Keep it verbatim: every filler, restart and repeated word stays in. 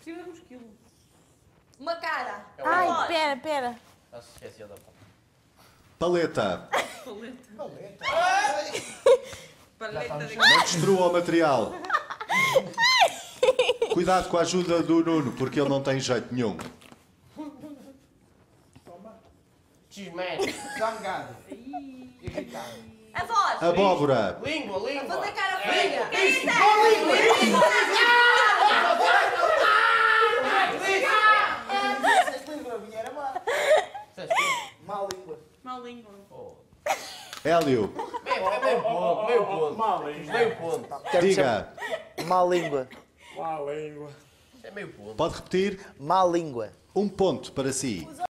Escrever um esquilo. Uma cara. É um Ai, elefante. pera, pera. Já se esqueceu da parte. Paleta. Paleta. Paleta. Paleta de... Não destrua o material. Cuidado com a ajuda do Nuno, porque ele não tem jeito nenhum. X-Men. Zangado. Irritado. A voz. Abóbora. Língua, língua. Fazer cara feia. Disseste língua, a minha era má. Má língua. Má língua. Hélio. Meio, é meio ponto, meio ponto. Meio ponto. Diga. Má língua. Má língua. É meio ponto. Pode repetir? Má língua. Um ponto para si.